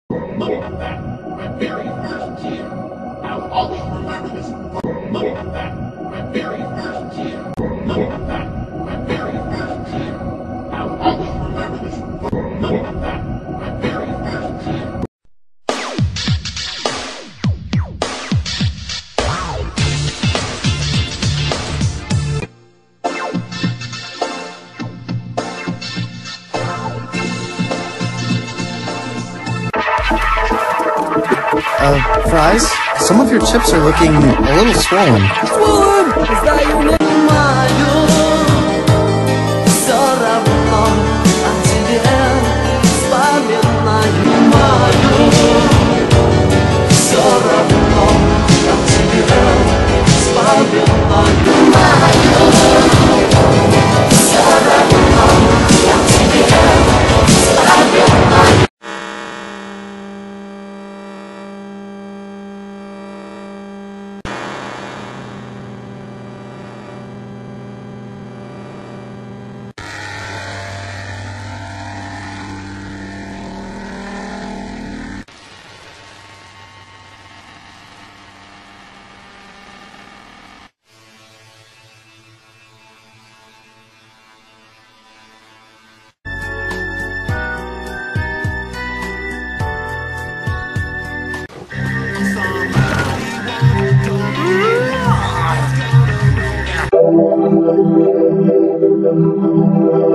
More than that, my very first tear. I'll always remember this. More than that, my very first tear. More than that, my very first tear. I'll always remember this. More than that, my very first tear. Fries? Some of your chips are looking a little swollen. Swollen? Is that your name? Somebody